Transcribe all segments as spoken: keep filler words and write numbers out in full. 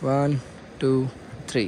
One two three.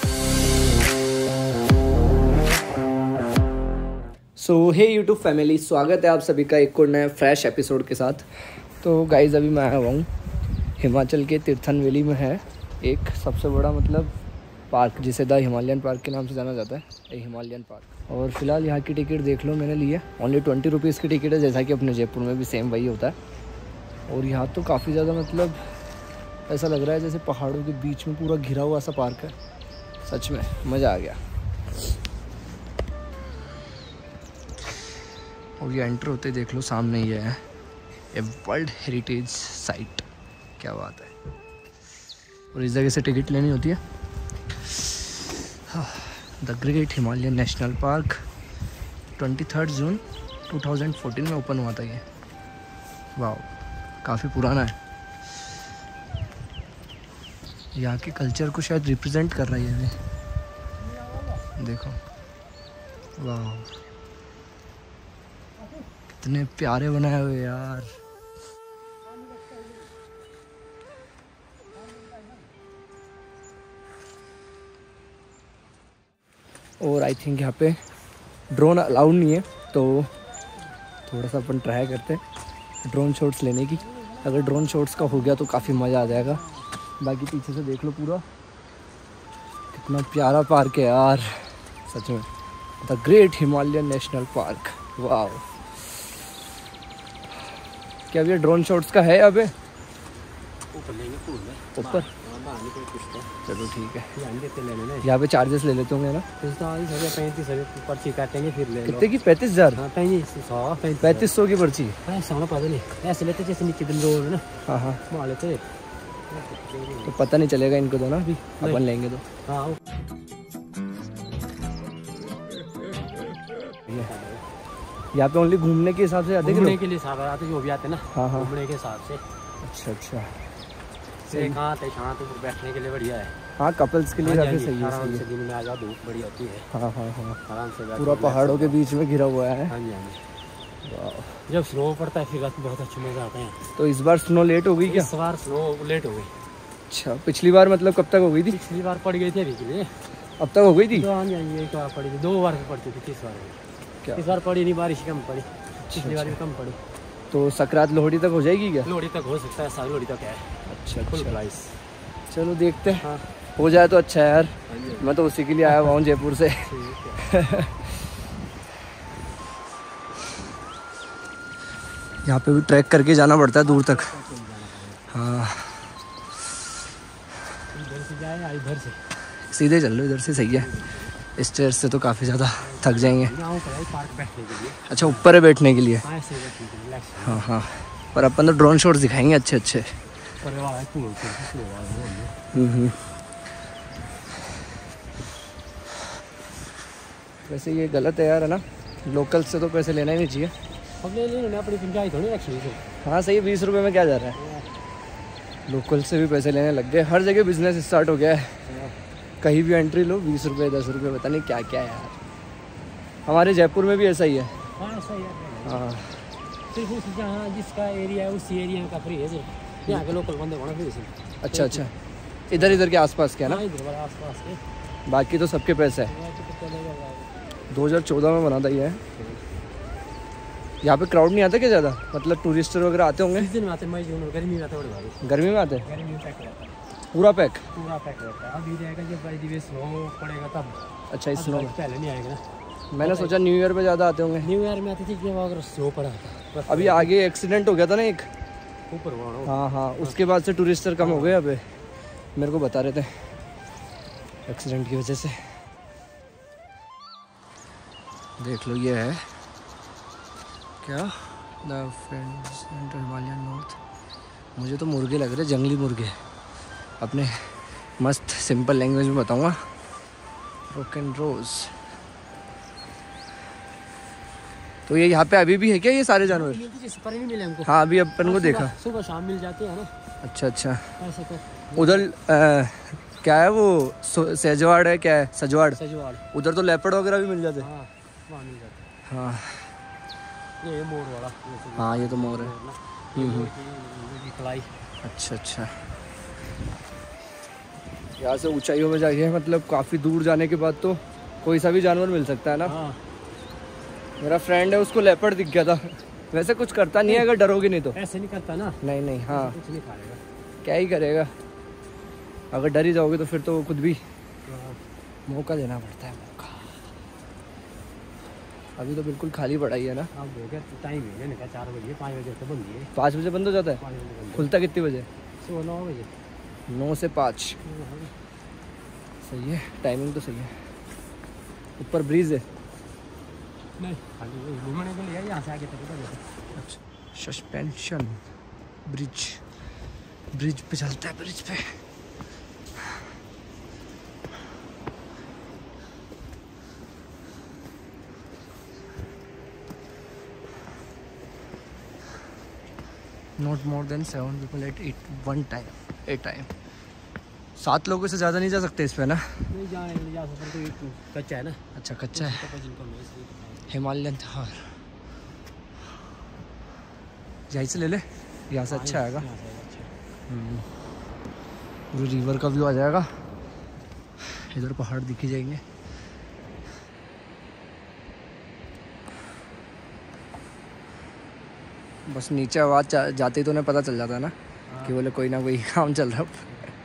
So hey YouTube family, स्वागत है आप सभी का एक और नए फ्रेश एपिसोड के साथ। तो गाइज़ अभी मैं आया हुआ हूँ हिमाचल के तीर्थन वैली में है एक सबसे बड़ा मतलब पार्क जिसे द हिमालयन पार्क के नाम से जाना जाता है, ए हिमालयन पार्क। और फिलहाल यहाँ की टिकट देख लो, मैंने ली है ओनली ट्वेंटी रुपीज़ की टिकट है, जैसा कि अपने जयपुर में भी सेम वही होता है। और यहाँ तो काफ़ी ज़्यादा मतलब ऐसा लग रहा है जैसे पहाड़ों के बीच में पूरा घिरा हुआ सा पार्क है। सच में मज़ा आ गया। और ये एंटर होते देख लो सामने ही है ए वर्ल्ड हेरिटेज साइट। क्या बात है। और इस जगह से टिकट लेनी होती है। The Great Himalayan National Park twenty third June two thousand fourteen में ओपन हुआ था ये। वाह, काफ़ी पुराना है। यहाँ के कल्चर को शायद रिप्रेजेंट कर रही है ये। देखो वाह, कितने प्यारे बनाए हुए यार। और आई थिंक यहाँ पे ड्रोन अलाउड नहीं है, तो थोड़ा सा अपन ट्राई करते हैं ड्रोन शॉट्स लेने की। अगर ड्रोन शॉट्स का हो गया तो काफ़ी मज़ा आ जाएगा। बाकी पीछे से देख लो पूरा कितना प्यारा पार्क है यार, सच में the Great Himalayan National Park. वाह, क्या भैया ड्रोन शॉट्स का है यहाँ पे? ऊपर चलो ठीक है। यहाँ पे चार्जेस ले लेते होंगे ना? पैंतीस पर्ची काटेंगे फिर ले। कितने की? पैंतीस हजार पैंतीस सौ की पर्ची? पता नहीं, ऐसे लेते जैसे नीचे दिन रोड ना। हाँ हाँ, वहाँ लेते तो पता नहीं चलेगा इनको तो ना, अभी अपन लेंगे तो। हाँ, यहाँ पे ओनली घूमने के हिसाब से आते, घूमने के लिए हिसाब आते जो भी आते ना। हाँ हाँ, घूमने के हिसाब से। अच्छा अच्छा, शांत है, शांत ऊपर बैठने के लिए बढ़िया है। हाँ कपल्स के लिए काफी सही है। आराम से दिन में आ जाओ, धूप बढ़िया होती है। हाँ हाँ हाँ, आराम से पूरा पहाड़ों के बीच में घिरा हुआ है। हाँ जी हाँ जी। जब स्नो पड़ता है फिर बहुत अच्छा मजा आता है। तो इस बार स्नो लेट हो गई क्या? इस बार स्नो लेट हो गई। अच्छा, पिछली बार मतलब कब तक हो गई थी? पिछली बार पड़ गई थी अभी के लिए। अब तक हो गई थी? हाँ जी हाँ जी, एक बार पड़ी थी, दो बार पड़ती थी। किस बार क्या? इस बार पड़ी नहीं, बारिश कम पड़ी। पिछली बार भी कम पड़ी। तो सकरात लोहड़ी तक हो जाएगी क्या? लोहड़ी तक हो सकता है, सारी लोहड़ी तक है। अच्छा फुल अच्छा, प्राइस। चलो देखते हैं। हाँ, हो जाए तो अच्छा है यार। मैं तो उसी के लिए आया हुआ हूँ जयपुर से। यहाँ पे भी ट्रैक करके जाना पड़ता है दूर तक। हाँ, इधर से जाए या इधर से? सीधे चल लो, इधर से सही है। स्टेयर्स से तो काफ़ी ज़्यादा थक जाएंगे। पार्क बैठने के लिए। अच्छा, ऊपर है बैठने के लिए? हाँ, ऐसे बैठने के लिए। हाँ हाँ, पर अपन तो ड्रोन शॉट्स दिखाएंगे अच्छे अच्छे। हम्म, वैसे ये गलत है यार, है ना? लोकल से तो पैसे लेना ही नहीं चाहिए। अब ले लेना, अपनी पंचायत थोड़ी रखी है। हाँ सही है, बीस रुपए में क्या जा रहा है? लोकल से भी पैसे लेने लग गए। हर जगह बिजनेस स्टार्ट हो गया है। कहीं भी एंट्री लो बीस रुपए दस रुपए, पता नहीं क्या क्या है यार। हमारे जयपुर में भी ऐसा ही है। हाँ ऐसा ही है। हाँ, सिर्फ उस जहाँ जिसका एरिया है उसी एरिया का फ्री है। यहाँ के लोकल बंदे होना फिर। अच्छा अच्छा, इधर इधर के आसपास क्या ना? इधर आसपास के, बाकी तो सबके पैसे है। दो हज़ार चौदह में बना था ये। यहाँ पे क्राउड नहीं आता क्या ज़्यादा? मतलब टूरिस्टर वगैरह आते होंगे? किस दिन में आते? मई जून में। गर्मी में आते हैं? गर्मी में आते हैं? गर्मी में पैक रहता है पूरा पैक? पूरा पैक रहता है। अभी जाएगा जब बाई दिवस स्नो पड़ेगा तब। अच्छा, इस स्नो पहले नहीं आएगा ना। मैंने सोचा न्यू ईयर पे ज़्यादा आते होंगे। न्यू ईयर में आते थे जब अगर स्नो पड़ा। अभी आगे एक्सीडेंट हो गया था ना एक ऊपर। हाँ हाँ, उसके बाद से टूरिस्टर कम हो गए। अबे मेरे को बता रहे थे एक्सीडेंट की वजह से। देख लो ये है क्या, द फ्रेंड्स हिमालयन नॉर्थ। मुझे तो मुर्गे लग रहे, जंगली मुर्गे। अपने मस्त सिंपल लैंग्वेज में बताऊंगा, रोकन रोज। तो ये यहाँ पे अभी भी है क्या ये सारे जानवर? पर नहीं मिले हमको। हाँ, अभी अपन को देखा। सुबह शाम मिल जाते हैं ना। अच्छा अच्छा, ऐसे तो उधर क्या है वो सेजवाड़ है, क्या है सजवाड़? सजवाड़। उधर तो लेपर्ड वगैरह भी मिल जाते हैं। हाँ, वहाँ मिल जाते। हाँ ये मोर वाला। हाँ, ये तो मोर है। हम्म, कलाई। अच्छा अच्छा, यहाँ से ऊंचाइयों में जाइए, मतलब काफ़ी दूर जाने के बाद तो कोई सा भी जानवर मिल सकता है ना। हाँ। मेरा फ्रेंड है, उसको लेपर्ड दिख गया था। वैसे कुछ करता नहीं है अगर डरोगे नहीं तो। ऐसे नहीं करता ना। नहीं नहीं, हाँ कुछ नहीं खाएगा, क्या ही करेगा। अगर डर ही जाओगे तो फिर तो खुद भी मौका देना पड़ता है, मौका। अभी तो बिल्कुल खाली पड़ा ही है ना। अब हो गया टाइम है ना, चार बजे पाँच बजे तो बंद है। पाँच बजे बंद हो जाता है। पाँच बजे बंद खुलता कितने बजे? सुबह नौ बजे। नौ से पाँच। सही है, टाइमिंग तो सही है। ऊपर ब्रिज है? नहीं, खाली घूमने के लिए यहाँ से आगे तक। अच्छा, सस्पेंशन ब्रिज, ब्रिज पे चलता है, ब्रिज पे। Not more than seven people at at one time at time. सात लोगों से ज़्यादा नहीं जा सकते इस पे ना? नहीं जा नहीं जा सकते, तो कच्चा है ना। अच्छा कच्चा है। हिमालयन थार, यहीं से ले ले, यहाँ से अच्छा आएगा। पूरी रिवर का व्यू आ जाएगा, इधर पहाड़ दिखी जाएंगे। बस नीचे आवाज़ जा, जाती तो उन्हें पता चल जाता है ना कि बोले कोई ना कोई काम चल रहा।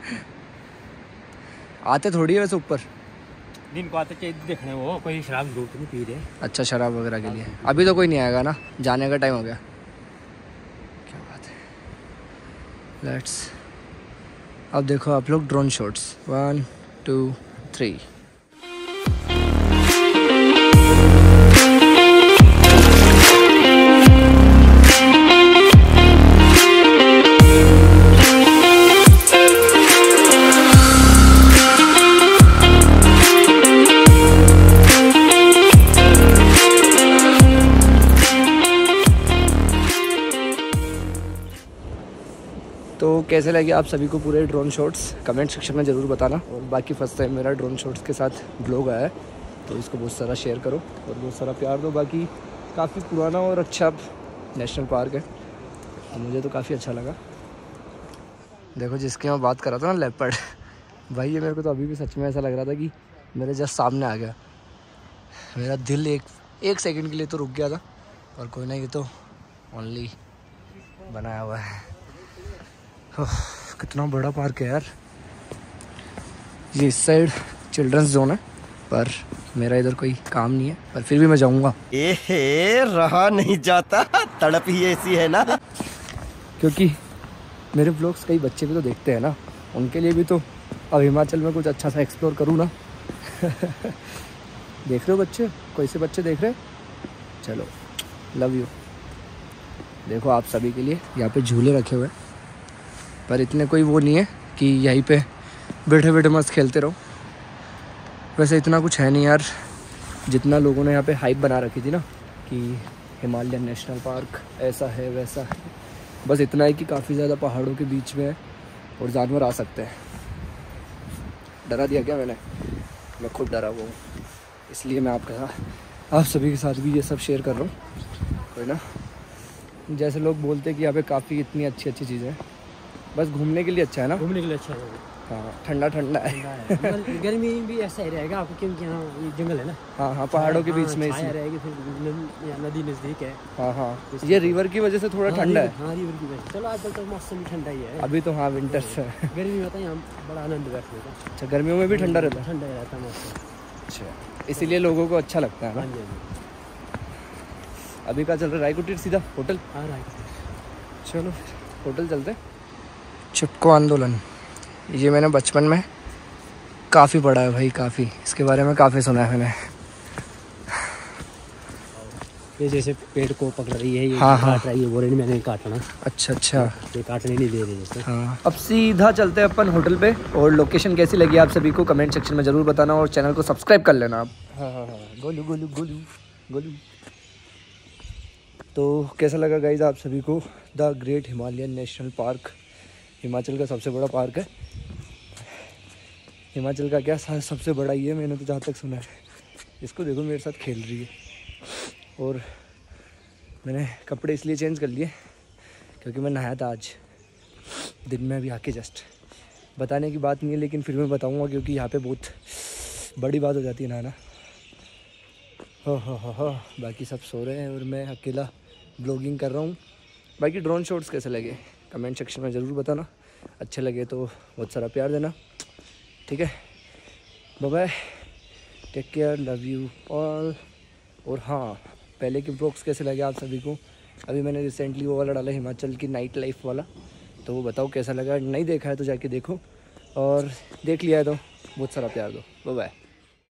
आते थोड़ी है वैसे ऊपर। दिन को आते चाहिए देखने, वो कोई शराब जरूर नहीं पी रहे। अच्छा, शराब वगैरह के लिए अभी तो कोई नहीं आएगा ना, जाने का टाइम हो गया। क्या बात है। लेट्स, अब देखो आप लोग drone shots. One two three. तो कैसे लगे आप सभी को पूरे ड्रोन शॉट्स, कमेंट सेक्शन में ज़रूर बताना। और बाकी फर्स्ट टाइम मेरा ड्रोन शॉट्स के साथ ब्लॉग आया है, तो इसको बहुत सारा शेयर करो और बहुत सारा प्यार दो। बाकी काफ़ी पुराना और अच्छा नेशनल पार्क है, तो मुझे तो काफ़ी अच्छा लगा। देखो जिसकी मैं बात कर रहा था ना, लेपर्ड भाई, ये मेरे को तो अभी भी सच में ऐसा लग रहा था कि मेरे जस्ट सामने आ गया। मेरा दिल एक एक सेकंड के लिए तो रुक गया था। और कोई ना, ये तो ओनली बनाया हुआ है। कितना बड़ा पार्क है यार। ये इस साइड चिल्ड्रंस जोन है, पर मेरा इधर कोई काम नहीं है, पर फिर भी मैं जाऊंगा। एहे, रहा नहीं जाता, तड़प ही ऐसी है ना। क्योंकि मेरे ब्लॉग्स कई बच्चे भी तो देखते हैं ना, उनके लिए भी तो अब हिमाचल में कुछ अच्छा सा एक्सप्लोर करूँ ना। देख रहे हो बच्चे, कोई से बच्चे देख रहे हैं? चलो, लव यू। देखो आप सभी के लिए यहाँ पे झूले रखे हुए हैं, पर इतने कोई वो नहीं है कि यहीं पे बैठे बैठे मस्त खेलते रहो। वैसे इतना कुछ है नहीं यार, जितना लोगों ने यहाँ पे हाइप बना रखी थी ना कि हिमालयन नेशनल पार्क ऐसा है वैसा है। बस इतना है कि काफ़ी ज़्यादा पहाड़ों के बीच में है और जानवर आ सकते हैं। डरा दिया क्या मैंने? मैं खुद डरा हुआ हूँ, इसलिए मैं आपके साथ, आप सभी के साथ भी ये सब शेयर कर रहा हूँ। कोई ना, जैसे लोग बोलते हैं कि यहाँ पे काफ़ी इतनी अच्छी अच्छी चीज़ें हैं, बस घूमने के लिए अच्छा है ना। घूमने के लिए अच्छा है। हाँ, ठंडा ठंडा है। है। गर्मी भी ऐसा ही रहेगा आपको, क्योंकि यहाँ ये जंगल है ना। हाँ हाँ, पहाड़ों के बीच में छाया रहेगी, फिर नदी नजदीक है। हाँ हाँ, ये रिवर की वजह से थोड़ा ठंडा है। हाँ, रिवर की वजह से। चलो आजकल तो मौसम ठंडा ही है अभी तो। हाँ, विंटर से। गर्मी में होता है यहाँ बड़ा आनंद बैठने का। अच्छा, गर्मियों में भी ठंडा रहता है? ठंडा रहता है मौसम। अच्छा, इसीलिए लोगों को अच्छा लगता है हाँ ना। जी, हाँ अभी कहाँ चल रहा है? रायकुटीर सीधा होटल? जी। हाँ राइट। चलो होटल चलते। चुटको आंदोलन, ये मैंने बचपन में काफ़ी पढ़ा है भाई, काफ़ी इसके बारे में काफ़ी सुना है मैंने। ये जैसे पेड़ को पकड़ रही है, ये हाँ, हाँ। काट रही है, बोल रही मैंने नहीं काटना। अच्छा अच्छा, ये काटने नहीं दे रही जैसे। हाँ। अब सीधा चलते हैं अपन होटल पे, और लोकेशन कैसी लगी आप सभी को कमेंट सेक्शन में ज़रूर बताना, और चैनल को सब्सक्राइब कर लेना आप। हाँ हाँ हाँ, गोलू गोलू गोलू गोलू। तो कैसा लगा गाइज आप सभी को the Great Himalayan National Park? Himachal का सबसे बड़ा पार्क है। हिमाचल का क्या, सबसे बड़ा ही है, मैंने तो जहाँ तक सुना है। इसको देखो मेरे साथ खेल रही है। और मैंने कपड़े इसलिए चेंज कर लिए क्योंकि मैं नहाया था आज दिन में, अभी आके जस्ट बताने की बात नहीं है, लेकिन फिर मैं बताऊँगा क्योंकि यहाँ पे बहुत बड़ी बात हो जाती है ना। हो हो हो हो बाकी सब सो रहे हैं और मैं अकेला ब्लॉगिंग कर रहा हूँ। बाकी ड्रोन शॉट्स कैसे लगे कमेंट सेक्शन में ज़रूर बताना, अच्छे लगे तो बहुत सारा प्यार देना, ठीक है। Bye bye, take care, love you all. और हाँ, पहले के ब्लॉग्स कैसे लगे आप सभी को? अभी मैंने रिसेंटली वो वाला डाला हिमाचल की नाइट लाइफ वाला, तो वो बताओ कैसा लगा। नहीं देखा है तो जाके देखो, और देख लिया है तो बहुत सारा प्यार दो। Bye bye.